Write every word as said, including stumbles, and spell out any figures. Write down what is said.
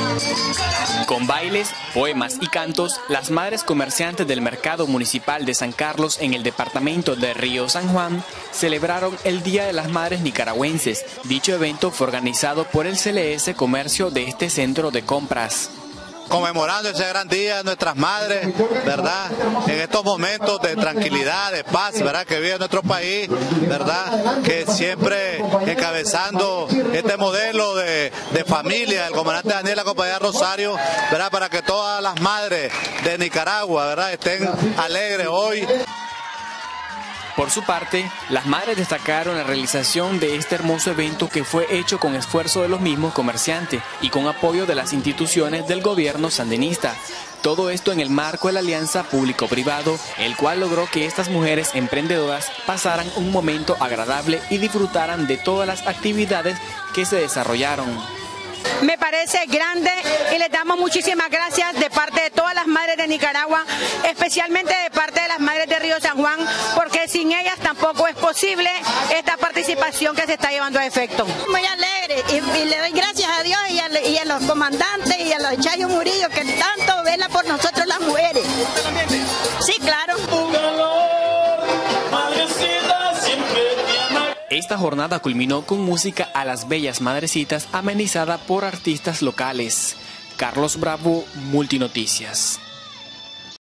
Con bailes, poemas y cantos, las madres comerciantes del Mercado Municipal de San Carlos en el departamento de Río San Juan celebraron el Día de las Madres Nicaragüenses. Dicho evento fue organizado por el C L S Comercio de este centro de compras. Conmemorando ese gran día de nuestras madres, ¿verdad? En estos momentos de tranquilidad, de paz, ¿verdad? Que vive nuestro país, ¿verdad? Que siempre encabezando este modelo de, de familia, el comandante Daniel, la compañía Rosario, ¿verdad? Para que todas las madres de Nicaragua, ¿verdad? Estén alegres hoy. Por su parte, las madres destacaron la realización de este hermoso evento que fue hecho con esfuerzo de los mismos comerciantes y con apoyo de las instituciones del gobierno sandinista. Todo esto en el marco de la alianza público-privado, el cual logró que estas mujeres emprendedoras pasaran un momento agradable y disfrutaran de todas las actividades que se desarrollaron. Me parece grande y les damos muchísimas gracias de parte de todas las madres de Nicaragua, especialmente de parte de las madres de Río San Juan, porque sin ellas tampoco es posible esta participación que se está llevando a efecto. Muy alegre y, y le doy gracias a Dios y a, y a los comandantes y a los Chayo Murillo que tanto vela por nosotros las mujeres. Sí, claro. Esta jornada culminó con música a las bellas madrecitas amenizada por artistas locales. Carlos Bravo, Multinoticias.